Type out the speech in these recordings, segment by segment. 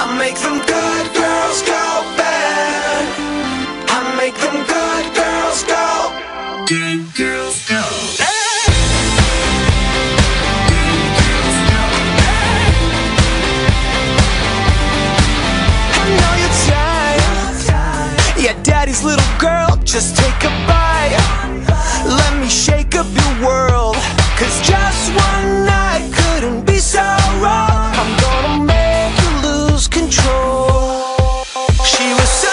make them good girls go bad. I make them good girls go. Good girls go. I know you're tired. Yeah, daddy's little girl, just take a bite. Let me shake up your world, 'cause just one night couldn't be so wrong. I'm gonna make you lose control. She was so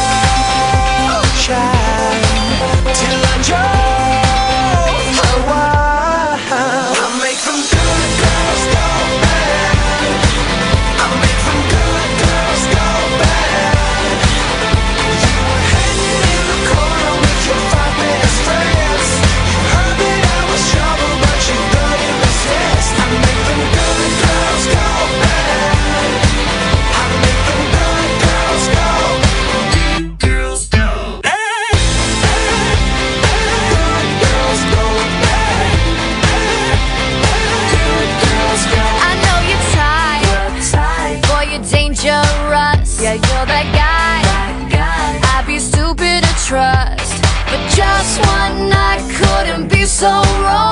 shy till I drove her wild. I make them good girls go bad. I make them good girls go bad. You were hanging in the corner with your 5 best friends. You heard that I was trouble, but you couldn't resist. I make them good girls go bad. I make them good girls go. Good girls go. Good girls go bad. Good girls go. I know you're tired, boy, you're dangerous. Yeah, you're that guy I'd be stupid to trust, but just one night couldn't be so wrong.